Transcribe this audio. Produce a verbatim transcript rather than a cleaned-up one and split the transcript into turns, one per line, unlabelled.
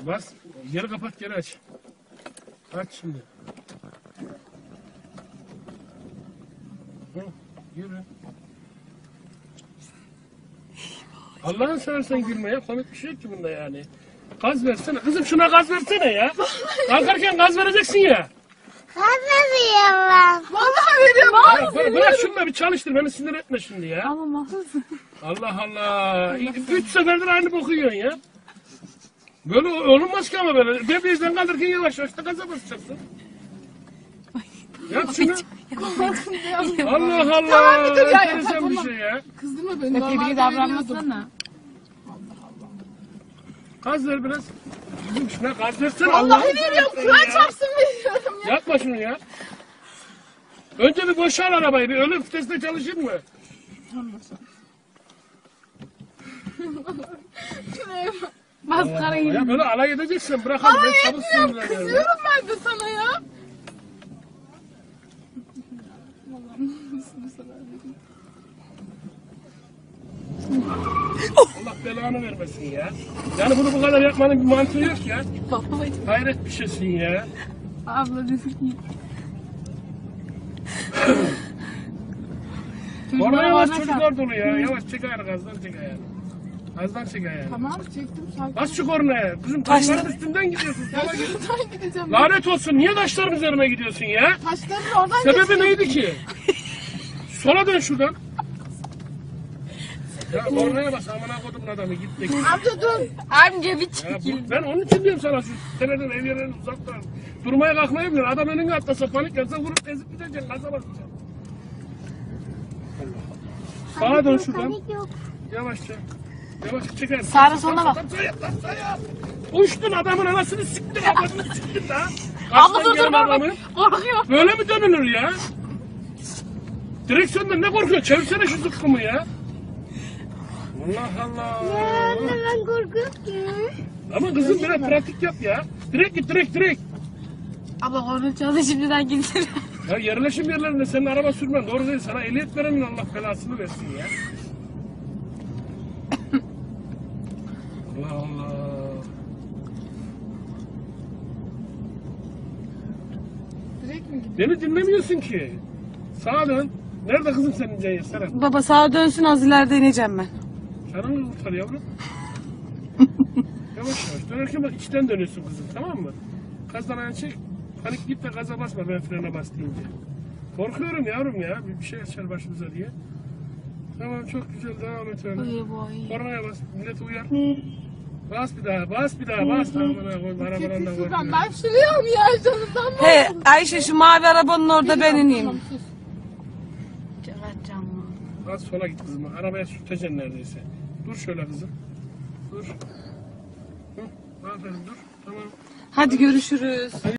Bas. Geri kapat, geri aç. Aç şimdi. Hı, yürü. Allah'ın seversen gülme ya. Komik bir şey yok ki bunda yani. Gaz versene. Kızım şuna gaz versene ya. Kalkarken gaz vereceksin ya.
Gaz veriyorum ben.
Vallahi veriyorum.
Bırak, bırak şunu da bir çalıştır. Beni sinir etme şimdi ya.
Ama mahsus.
Allah Allah. Üç seferdir aynı boku yiyorsun ya. Böyle olunmaz ki ama böyle. Debriyajdan kaldırırken yavaş yavaş da gaza basacaksın. Yap şunu. Allah Allah.
Tamam, bir dur ya,
Enteresan
tamam.
bir şey ya.
Kızdırma beni.
Efe biri davranmasana.
Gaz ver biraz. Kızım şuna gaz versene.
Vallahi
Allah'ını
veriyorum.
seversen
Kur'an
ya.
çarpsın veriyorum ya.
Yapma şunu ya. Önce bir boşal arabayı. Bir ölüm vitesinde çalışır mı?
Maskarayı.
Ya böyle alay edeceksin. Bırakalım. Ben çabuk sinirleniyorum. ya.
Kızıyorum ben de sana ya.
Allah belanı vermesin ya. Yani bunu bu kadar yapmanın bir mantığı yok ya. Hayret bir şeysin ya.
Abla düşün.
Orada yavaş çocuklar dolu ya. Yavaş çek ayağını, gazdan çek ayağını. Gazdan çek ayağını.
Tamam çektim sakin.
Bas şu kornaya. Kızım taşların üstünden gidiyorsun. Sola git.
Şuradan gideceğim.
Lanet olsun. Niye taşların üzerine gidiyorsun ya?
Taşların oradan
Sebebi neydi ki? Sola dön şuradan. Ya kornaya bas. Amına kodumun adamı. Git de git.
Amca dur.
Amca bir
Ya
çekil.
bu, ben onun için diyorum sana şu seneden ev yerlerini uzaktan. Durmaya kalkmayı bilir. Adam önüne atlasa panik yapsa vurup ezip gideceksin. Gaza basacaksın. Sağa dön şuradan.
Panik yok.
Yavaşça. Yavaşça çeker.
Sağda soluna bak.
Sayap lan sayap. Uçtun adamın anasını siktin. Adamını siktin ha.
Abla
Aslan
dur dur
gelen
bak.
adamı.
Korkuyor.
Böyle mi dönülür ya? Direksiyonda ne korkuyor? Çevirsene şu zıkkımı ya. Allah Allah.
Ya anne ben korkuyorum ki.
Ama kızım biraz pratik yap ya. Direkt git direkt direkt.
Abla korna çaldı şimdiden gidelim.
Ya yerleşim yerlerinde senin araba sürmen doğru değil. Sana ehliyet verenin Allah belasını versin ya. Allah Allah.
Direkt mi gidiyor?
Beni dinlemiyorsun ki. Sağa dön. Nerede kızım senin Ceyhan Serap?
Baba sağa dönsün az ileride ineceğim ben.
Canını kurtar yavrum. Yavaş yavaş. Dönerken bak içten dönüyorsun kızım, tamam mı? Gazdan ayağını çek. Panik git de gaza basma ben frene bas deyince. Korkuyorum yavrum ya. Bir, bir şey açar başımıza diye. Tamam çok güzel devam et öyle.
Uyu boy.
Kornaya bas. Millet uyar. Bas bir daha, bas bir daha, bas. Amına koyayım, arabadan da
Şuradan
korkuyorum.
ben sürüyorum ya canımdan.
He Ayşe şu mavi arabanın orada ben ineyim.
Tamam, sus.
Evet canım.
Az sola git kızım. Arabaya sürteceksin neredeyse. Dur şöyle kızım. Dur. Hı, aferin dur. Tamam.
Hadi görüşürüz.